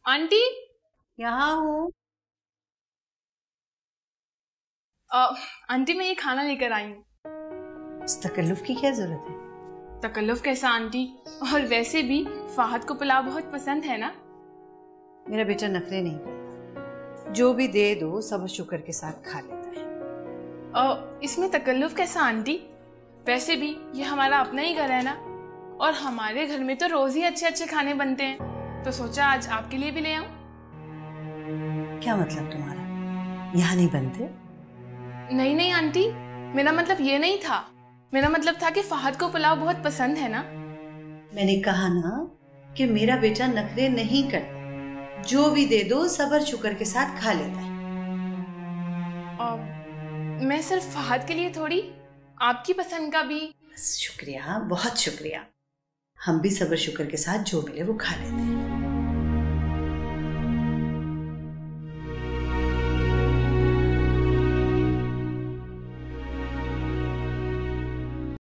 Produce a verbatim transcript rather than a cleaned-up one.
Aunty. यहाँ हूँ। Aunty मैं ये खाना लेकर आई हूँ। इस तकल्लुफ की क्या जरूरत है? तकल्लुफ कैसा आंटी? और वैसे भी फाहद को पुलाव बहुत पसंद है ना। मेरा बेटा नखरे नहीं करता, जो भी दे दो सब्र शुक्र के साथ खा लेता है। आ, इसमें तकल्लुफ कैसा आंटी? वैसे भी ये हमारा अपना ही घर है ना, और हमारे घर में तो रोज ही अच्छे अच्छे खाने बनते हैं, तो सोचा आज आपके लिए भी ले आऊं। क्या मतलब तुम्हारा? यहाँ नहीं बनते? नहीं नहीं आंटी, मेरा मतलब ये नहीं था। मेरा मतलब था कि फाहद को पुलाव बहुत पसंद है ना। मैंने कहा ना कि मेरा बेटा नखरे नहीं करता, जो भी दे दो सब्र शुक्र के साथ खा लेता है। आ, मैं सिर्फ फाहद के लिए थोड़ी, आपकी पसंद का भी। शुक्रिया, बहुत शुक्रिया। हम भी सब्र शुक्र के साथ जो मिले वो खा लेते हैं।